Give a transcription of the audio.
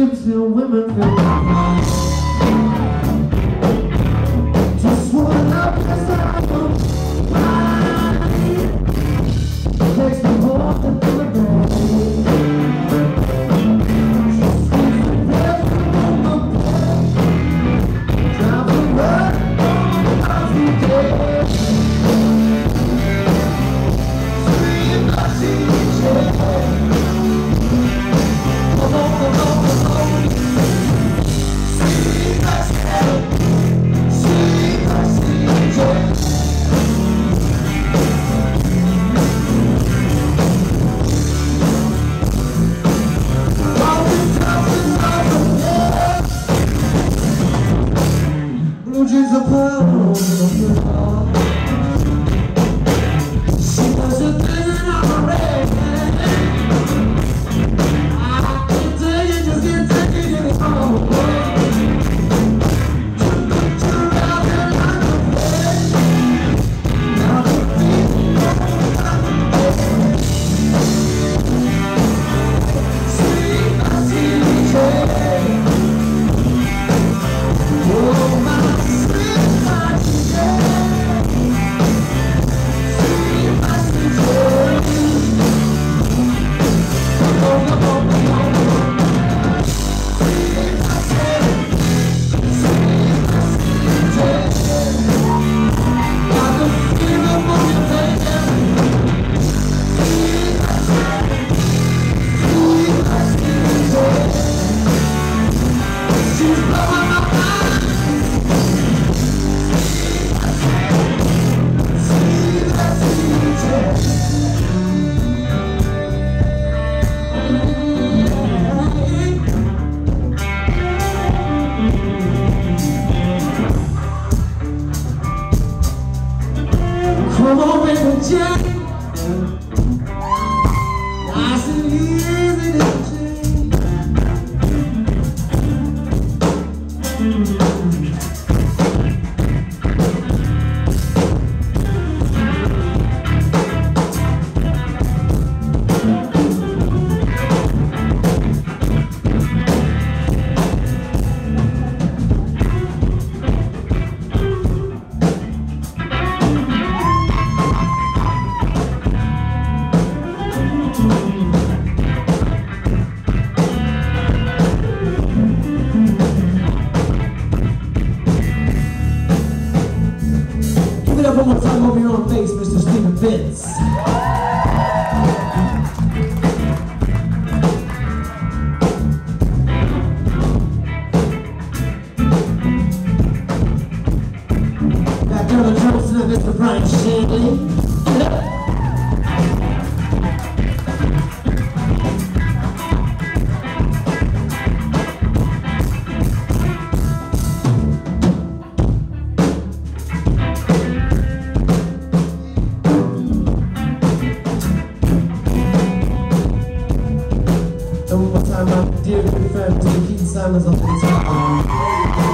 gypsy women just one up as I go by. Takes me more than the bed. Just squeeze the breath on the bed. Drive the road of the day. Sweet Foxy Jane. Blue jeans are purple. She was a thing on a red. I can tell you just can't take it anymore. Come on, baby, Jack. Nice and easy to change. One more time over your own face, Mr. Stephen Vince. Back there on the drums tonight, Mr. Brian Shanley. One more time, my dear good friend, Mr. Keith Simons on the guitar.